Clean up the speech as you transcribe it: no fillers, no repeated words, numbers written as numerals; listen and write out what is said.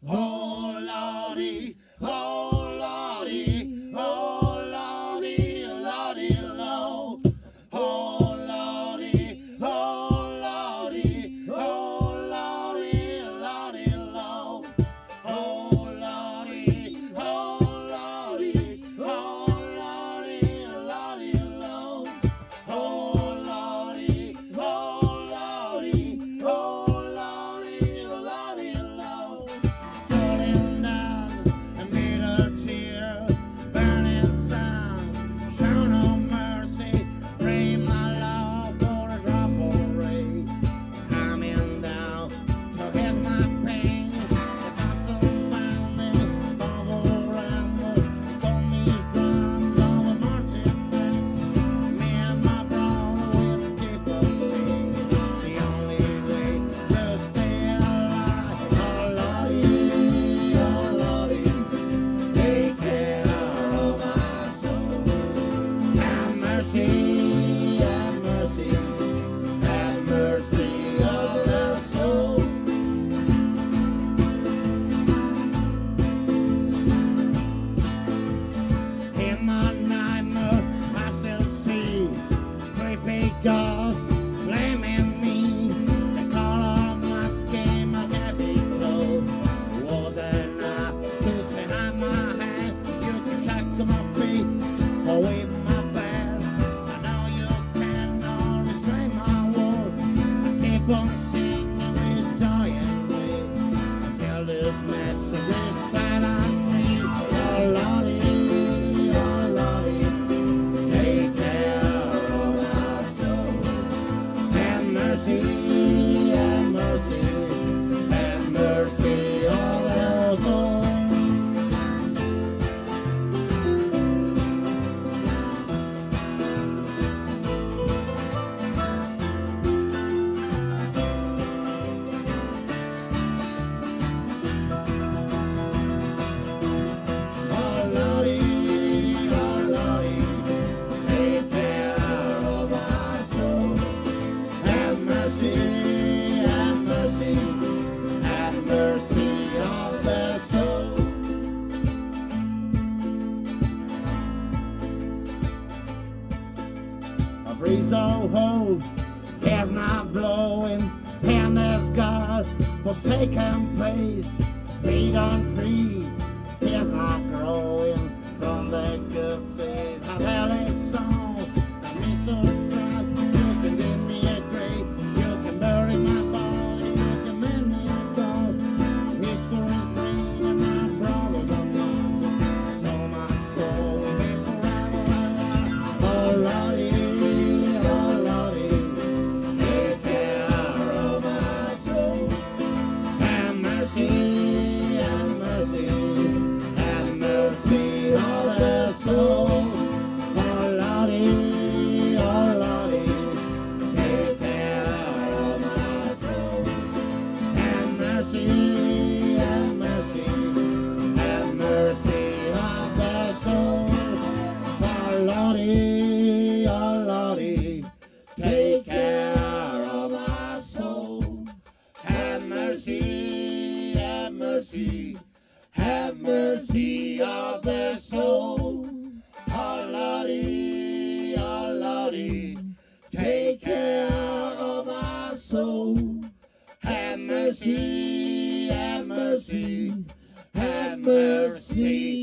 Oh Lordy, oh Lordy, oh Lordy, Lordy, Lord. Oh Lordy, oh Lordy, oh Lordy, Lordy, Lord. Oh Lordy, oh Lordy, oh Lordy, Lordy, Lord. Oh Lordy, oh Lordy, oh Lordy, Lordy, Lord. Falling down amid a tear, burning sun, show no mercy. Pray my Lord for a drop of rain, coming down to ease my pain. The constant pounding, bubble ramble, told me drums of a marching band. Me and my brother with people sing, the only way to stay alive. Oh Lordy, take care of my soul. Have mercy, have mercy, have mercy of the soul. In my nightmare, I still see creepy ghosts blaming me. The color of my skin, my heavy clothes was enough to turn my head. You can check my feet or wave my bed. I know you cannot restrain my words. I keep on singing with joy and glee until this message is set on me. Oh Lordy, take care of my soul. Have mercy, have mercy, have mercy on our soul. Oh Lordy, take care of my soul. Have mercy, have mercy, have mercy of the soul. A breeze so cold, air's not blowing, and there's God forsaken place. Feet on trees, is not growing from the good seed. I tell this song, I'm me so proud. You can give me a grave, you can bury my body, you can make me a dog. History's green and my brothers are marching, so my soul will be forever alive. Oh Lordy, take care of my soul. Have mercy, have mercy, have mercy on the soul. Oh Lordy, take care of my soul. Have mercy, have mercy, have mercy on the soul. Oh Lordy, take care of my soul. Have mercy, have mercy, have mercy of the soul. Oh Lordy, take care of my soul. Have mercy, have mercy, have mercy